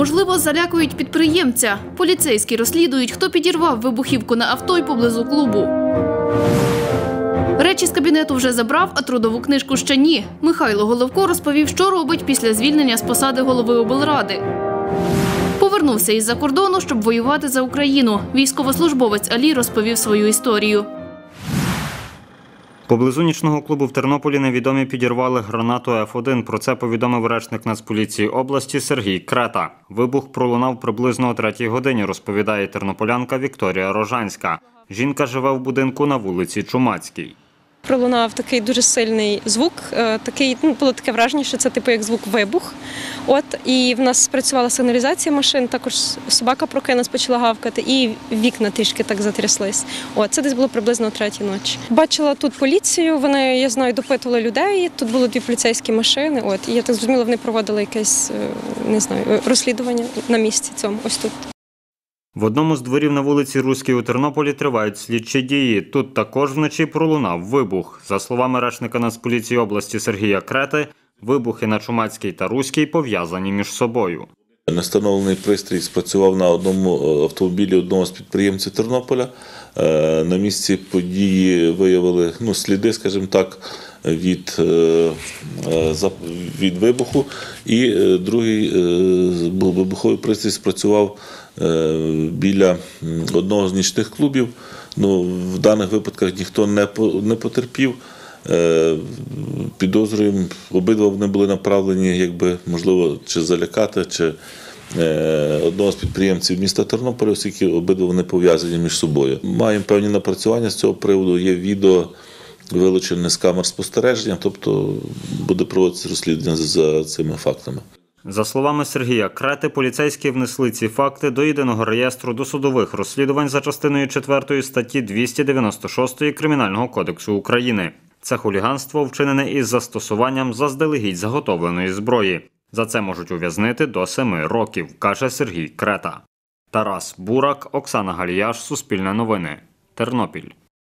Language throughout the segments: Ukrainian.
Можливо, залякують підприємця. Поліцейські розслідують, хто підірвав вибухівку на авто й поблизу клубу. Речі з кабінету вже забрав, а трудову книжку ще ні. Михайло Головко розповів, що робить після звільнення з посади голови облради. Повернувся із-за кордону, щоб воювати за Україну. Військовослужбовець Алі розповів свою історію. Поблизу нічного клубу в Тернополі невідомі підірвали гранату F1. Про це повідомив речник Нацполіції області Сергій Крета. Вибух пролунав приблизно о 3-й годині, розповідає тернополянка Вікторія Рожанська. Жінка живе в будинку на вулиці Чумацькій. Пролунав такий дуже сильний звук, було таке враження, що це типу як звук вибух. І в нас спрацювала сигналізація машин, також собака прокинулась, почала гавкати, і вікна трішки так затряслись. Це десь було приблизно о 3-й ночі. Бачила тут поліцію, вони, я знаю, допитували людей, тут було 2 поліцейські машини, і я так зрозуміла, вони проводили якесь, не знаю, розслідування на місці цьому, ось тут. В одному з дворів на вулиці Руській у Тернополі тривають слідчі дії. Тут також вночі пролунав вибух. За словами речника Нацполіції області Сергія Крети, вибухи на Чумацькій та Руській пов'язані між собою. Невстановлений пристрій спрацював на одному автомобілі одного з підприємців Тернополя. На місці події виявили сліди, скажімо так, від вибуху. І другий вибуховий пристрій спрацював біля одного з нічних клубів. В даних випадках ніхто не потерпів. Підозрюємо, обидва вони були направлені, можливо, чи залякати, чи одного з підприємців міста Тернополя, оскільки обидва вони пов'язані між собою. Маємо певні напрацювання з цього приводу, є відео, вилучене з камер спостереження, тобто буде проводитися розслідування за цими фактами. За словами Сергія Крети, поліцейські внесли ці факти до єдиного реєстру досудових розслідувань за частиною 4 статті 296 Кримінального кодексу України. Це хуліганство вчинене із застосуванням заздалегідь заготовленої зброї. За це можуть ув'язнити до 7 років, каже Сергій Крета. Тарас Бурак, Оксана Галіяш, Суспільне новини, Тернопіль.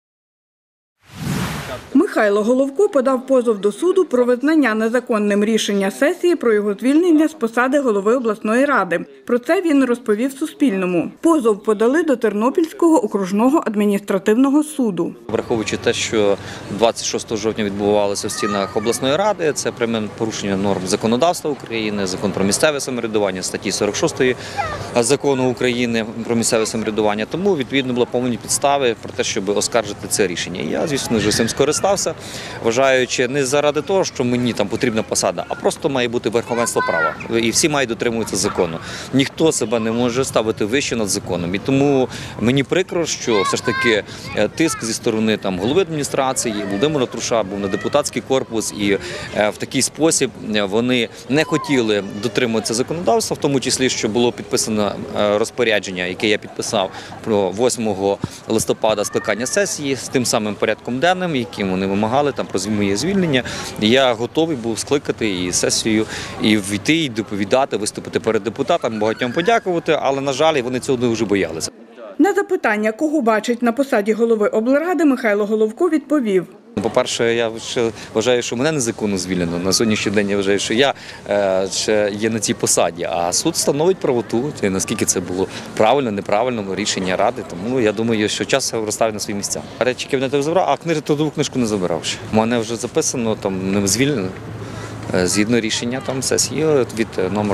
Михайло Головко подав позов до суду про визнання незаконним рішення сесії про його звільнення з посади голови обласної ради. Про це він розповів Суспільному. Позов подали до Тернопільського окружного адміністративного суду. Враховуючи те, що 26 жовтня відбувалося в стінах обласної ради, це пряме порушення норм законодавства України, закон про місцеве самоврядування, статті 46 закону України про місцеве самоврядування. Тому, відповідно, було повні підстави про те, щоб оскаржити це рішення. Я, звісно, вже цим скористався, вважаючи не заради того, що мені там потрібна посада, а просто має бути верховенство права. І всі мають дотримуватися закону. Ніхто себе не може ставити вище над законом. І тому мені прикро, що все ж таки тиск зі сторони голови адміністрації, Володимира Труша був на депутатський корпус, і в такий спосіб вони не хотіли дотримуватися законодавства, в тому числі, що було підписано розпорядження, яке я підписав про 8 листопада скликання сесії з тим самим порядком денним, яким вони вимагали про моє звільнення. Я готовий був скликати і сесію, і війти, і доповідати, виступити перед депутатами, багатьом подякувати, але, на жаль, вони цього дуже боялися. На запитання, кого бачить на посаді голови облради, Михайло Головко відповів. По-перше, я вважаю, що мене незаконно звільнено. На сьогоднішній день я вважаю, що я ще є на цій посаді, а суд встановить правоту, наскільки це було правильно, неправильно рішення ради. Тому я думаю, що час розставить на свої місця. Речі кабінету забрав, а трудову книжку не забирав ще. У мене вже записано, не звільнено, згідно рішення сесії від номер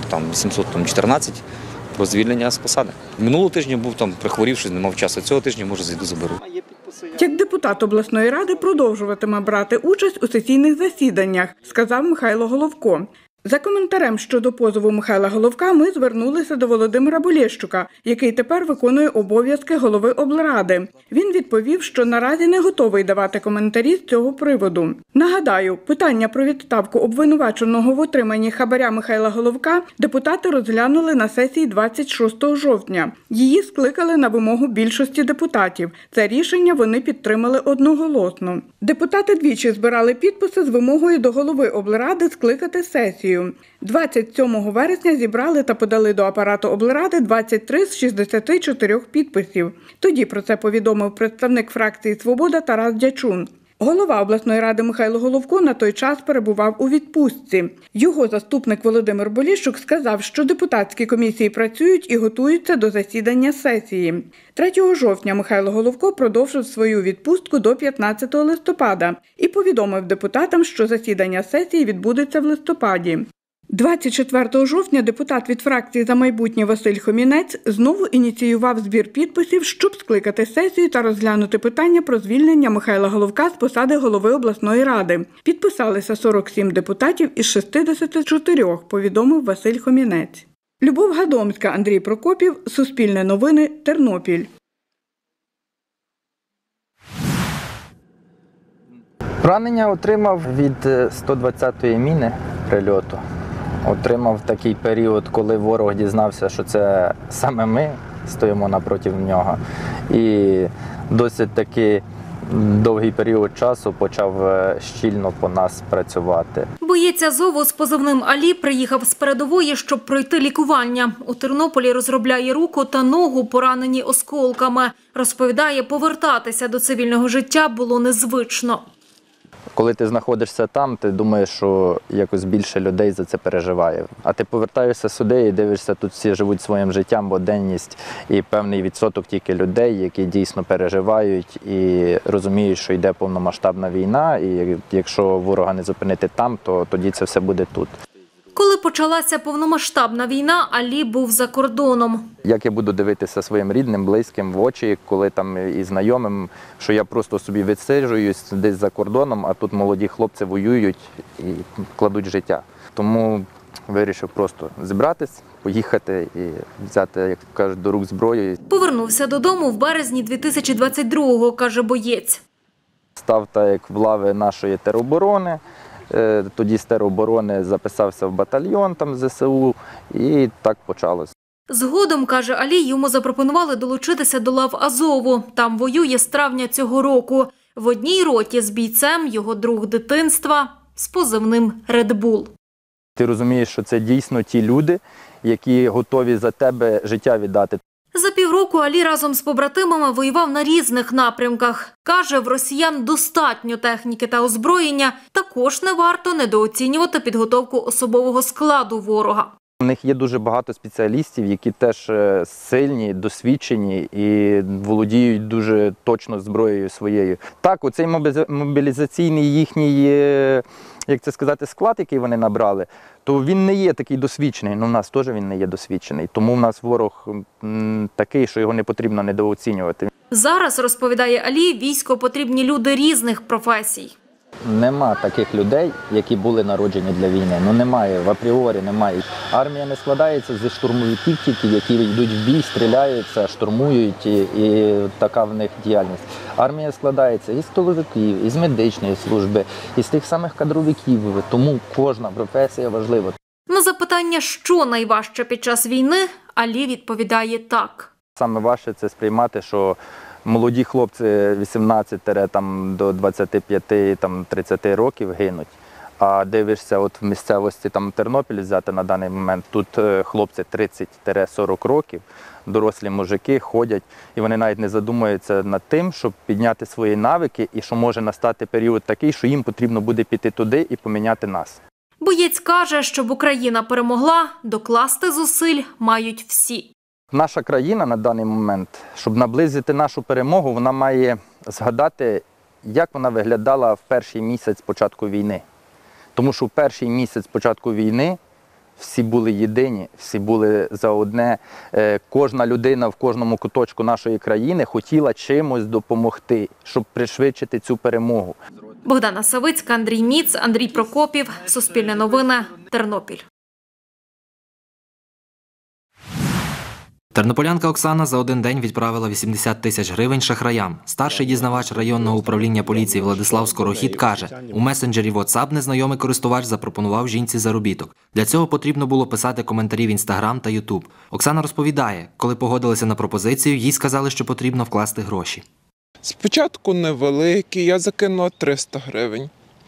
714 про звільнення з посади. Минулого тижня був прихворівши, не мав часу. Цього тижня, може, зайду, заберу. Як депутат обласної ради продовжуватиме брати участь у сесійних засіданнях, сказав Михайло Головко. За коментарем щодо позову Михайла Головка ми звернулися до Володимира Болєщука, який тепер виконує обов'язки голови облради. Він відповів, що наразі не готовий давати коментарі з цього приводу. Нагадаю, питання про відставку обвинуваченого в отриманні хабаря Михайла Головка депутати розглянули на сесії 26 жовтня. Її скликали на вимогу більшості депутатів. Це рішення вони підтримали одноголосно. Депутати двічі збирали підписи з вимогою до голови облради скликати сесію. 27 вересня зібрали та подали до апарату облради 23 з 64 підписів. Тоді про це повідомив представник фракції «Свобода» Тарас Дячун. Голова обласної ради Михайло Головко на той час перебував у відпустці. Його заступник Володимир Боліщук сказав, що депутатські комісії працюють і готуються до засідання сесії. 3 жовтня Михайло Головко продовжив свою відпустку до 15 листопада і повідомив депутатам, що засідання сесії відбудеться в листопаді. 24 жовтня депутат від фракції «За майбутнє» Василь Хомінець знову ініціював збір підписів, щоб скликати сесію та розглянути питання про звільнення Михайла Головка з посади голови обласної ради. Підписалися 47 депутатів із 64, повідомив Василь Хомінець. Любов Гадомська, Андрій Прокопів, Суспільне новини, Тернопіль. Поранення отримав від 120-ї міни прильоту. Отримав такий період, коли ворог дізнався, що це саме ми стоїмо напроти нього. І досить таки довгий період часу почав щільно по нас працювати. Боєць Азову з позивним Алі приїхав з передової, щоб пройти лікування. У Тернополі розробляє руку та ногу, поранені осколками. Розповідає, повертатися до цивільного життя було незвично. Коли ти знаходишся там, ти думаєш, що якось більше людей за це переживає. А ти повертаєшся сюди і дивишся, тут всі живуть своїм життям, буденність, і певний відсоток тільки людей, які дійсно переживають і розуміють, що йде повномасштабна війна, і якщо ворога не зупинити там, то тоді це все буде тут. Коли почалася повномасштабна війна, Алі був за кордоном. Як я буду дивитися своїм рідним, близьким в очі, коли там і знайомим, що я просто собі відсиджуюсь десь за кордоном, а тут молоді хлопці воюють і кладуть життя. Тому вирішив просто зібратись, поїхати і взяти, як кажуть, до рук зброю. Повернувся додому в березні 2022-го, каже боєць. Став так, як в лави нашої тероборони. Тоді з тероборони записався в батальйон там ЗСУ і так почалось. Згодом, каже Алі, йому запропонували долучитися до лав Азову. Там воює з травня цього року. В одній роті з бійцем його друг дитинства з позивним «Редбул». Ти розумієш, що це дійсно ті люди, які готові за тебе життя віддати. За півроку Алі разом з побратимами воював на різних напрямках. Каже, в росіян достатньо техніки та озброєння, також не варто недооцінювати підготовку особового складу ворога. У них є дуже багато спеціалістів, які теж сильні, досвідчені і володіють дуже точно зброєю своєю. Так, оцей мобілізаційний їхній, як це сказати, склад, який вони набрали, то він не є такий досвідчений. Ну, в нас теж він не є досвідчений. Тому в нас ворог такий, що його не потрібно недооцінювати. Зараз, розповідає Алі, війську потрібні люди різних професій. Нема таких людей, які були народжені для війни. Ну немає, в апріорі немає. Армія не складається зі штурмовиків тільки, які йдуть в бій, стріляються, штурмують і така в них діяльність. Армія складається із тиловиків, із медичної служби, із тих самих кадровиків. Тому кожна професія важлива. На запитання, що найважче під час війни, Алі відповідає так. Саме важче це сприймати, що молоді хлопці 18 до 25-30 років гинуть. А дивишся, от в місцевості Тернопіль взяти на даний момент, тут хлопці 30-40 років, дорослі мужики ходять, і вони навіть не задумуються над тим, щоб підняти свої навики, і що може настати період такий, що їм потрібно буде піти туди і поміняти нас. Боєць каже, щоб Україна перемогла, докласти зусиль мають всі. Наша країна на даний момент, щоб наблизити нашу перемогу, вона має згадати, як вона виглядала в перший місяць початку війни. Тому що в перший місяць початку війни всі були єдині, всі були за одне. Кожна людина в кожному куточку нашої країни хотіла чимось допомогти, щоб пришвидшити цю перемогу. Богдана Савицька, Андрій Міц, Андрій Прокопів, Суспільне новини, Тернопіль. Тернополянка Оксана за один день відправила 80 тисяч гривень шахраям. Старший дізнавач районного управління поліції Владислав Скорохід каже, у месенджері WhatsApp незнайомий користувач запропонував жінці заробіток. Для цього потрібно було писати коментарі в Instagram та YouTube. Оксана розповідає, коли погодилися на пропозицію, їй сказали, що потрібно вкласти гроші. Спочатку невеликі, я закинула 300 гривень.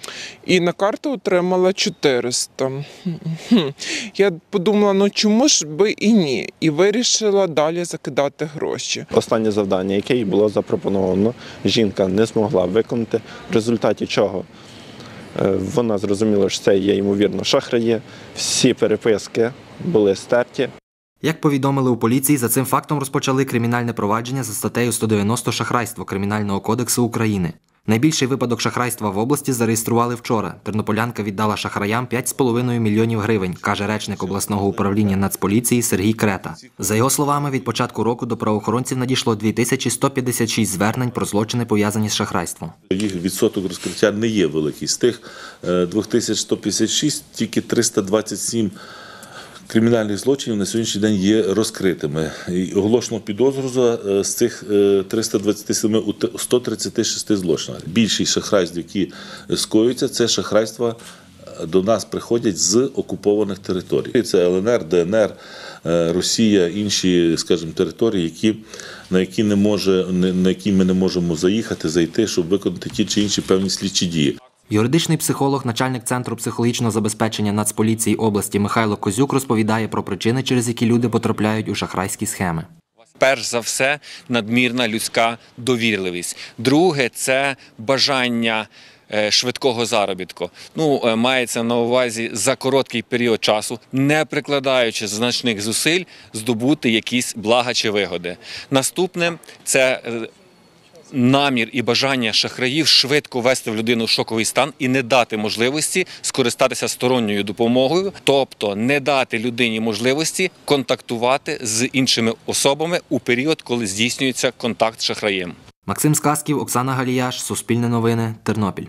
І на карту отримала 400. Я подумала, чому ж би і ні? І вирішила далі закидати гроші. Останнє завдання, яке їй було запропоновано, жінка не змогла виконати, в результаті чого вона зрозуміла, що це є, ймовірно, шахраї. Всі переписки були стерті. Як повідомили у поліції, за цим фактом розпочали кримінальне провадження за статтею 190 «Шахрайство» Кримінального кодексу України. Найбільший випадок шахрайства в області зареєстрували вчора. Тернополянка віддала шахраям 5,5 мільйонів гривень, каже речник обласного управління Нацполіції Сергій Крета. За його словами, від початку року до правоохоронців надійшло 2156 звернень про злочини, пов'язані з шахрайством. Їх відсоток розкриття не є великий. З тих 2156 тільки 327 кримінальних злочинів на сьогоднішній день є розкритими. І оголошено підозру з цих 327 у 136 злочинах. Більшість шахрайств, які скоюються, це шахрайства до нас приходять з окупованих територій. Це ЛНР, ДНР, Росія, інші, скажімо, території, на які ми не можемо заїхати, зайти, щоб виконати ті чи інші певні слідчі дії. Юридичний психолог, начальник Центру психологічного забезпечення Нацполіції області Михайло Козюк розповідає про причини, через які люди потрапляють у шахрайські схеми. Перш за все, надмірна людська довірливість. Друге – це бажання швидкого заробітку. Мається на увазі за короткий період часу, не прикладаючи значних зусиль, здобути якісь блага чи вигоди. Наступне – це намір і бажання шахраїв швидко ввести в людину в шоковий стан і не дати можливості скористатися сторонньою допомогою, тобто не дати людині можливості контактувати з іншими особами у період, коли здійснюється контакт з шахраєм. Максим Сказків, Оксана Галіяш, Суспільне новини, Тернопіль.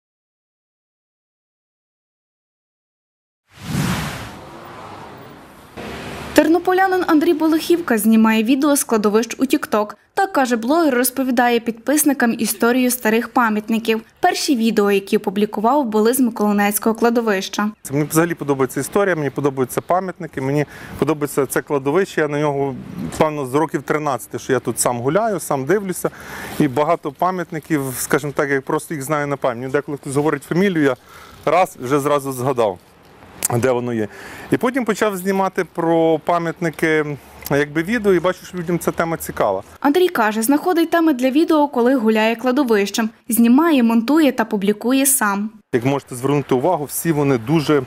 Тернополянин Андрій Болохівка знімає відео з кладовищ у TikTok. Так, каже блогер, розповідає підписникам історію старих пам'ятників. Перші відео, які опублікував, були з Миколинецького кладовища. Мені взагалі подобається історія, мені подобаються пам'ятники, мені подобається це кладовище. Я на нього, певно, з років 13, що я тут сам гуляю, сам дивлюся. І багато пам'ятників, скажімо так, я просто їх знаю на пам'ять. Деколи хтось говорить фамілію, я вже зразу згадав, де воно є. І потім почав знімати про пам'ятники відео і бачу, що людям ця тема цікава. Андрій каже, знаходить теми для відео, коли гуляє кладовищем. Знімає, монтує та публікує сам. Як можете звернути увагу, всі вони дуже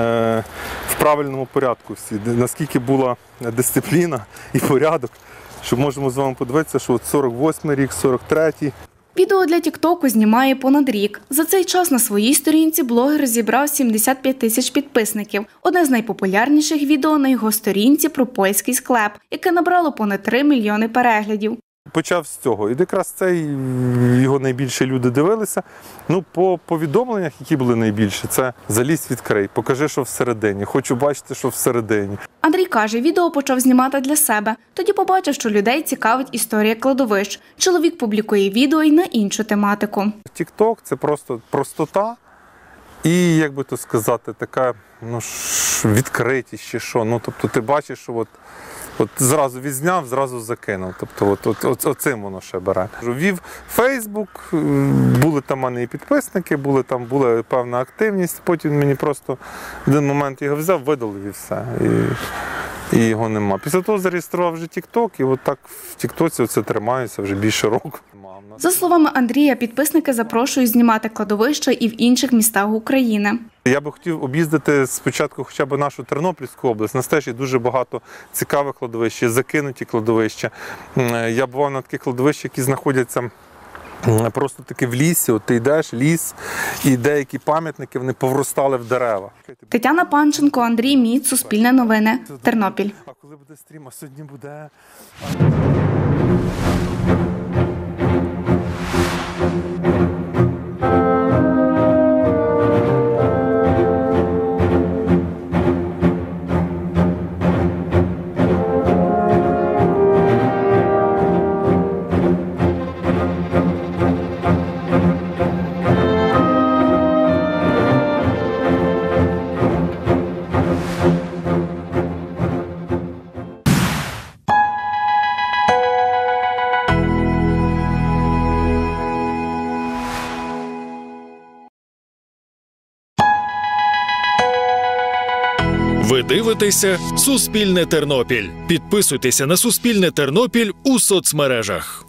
в правильному порядку. Всі. Наскільки була дисципліна і порядок, що можемо з вами подивитися, що 48-й рік, 43-й. Відео для TikTok знімає понад рік. За цей час на своїй сторінці блогер зібрав 75 тисяч підписників. Одне з найпопулярніших відео на його сторінці про польський склеп, яке набрало понад 3 мільйони переглядів. Почав з цього. І якраз цей його найбільше люди дивилися. По повідомленнях, які були найбільше, це «Залізь, відкрий», «Покажи, що всередині», «Хочу бачити, що всередині». Андрій каже, відео почав знімати для себе. Тоді побачив, що людей цікавить історія кладовищ. Чоловік публікує відео й на іншу тематику. TikTok – це просто простота і, як би то сказати, така відкритість чи що. Тобто ти бачиш, що от зразу відзняв, зразу закинув. Тобто оцим воно ще бере. Вів Фейсбук, були там у мене і підписники, була певна активність. Потім мені просто в один момент його взяв, видалив і все. І його нема. Після того зареєстрував вже TikTok, і отак в TikTok оце тримаюся вже більше року. За словами Андрія, підписники запрошують знімати кладовища і в інших містах України. Я би хотів об'їздити спочатку хоча б нашу Тернопільську область. У нас теж є дуже багато цікавих кладовищ, закинуті кладовища. Я бував на таких кладовищах, які знаходяться просто таки в лісі. От ти йдеш, ліс, і деякі пам'ятники вони повростали в дерева. Тетяна Панченко, Андрій Міц, Суспільне новини, Тернопіль. А коли буде стрім? А сьогодні буде... Ви дивитеся «Суспільне Тернопіль». Підписуйтеся на «Суспільне Тернопіль» у соцмережах.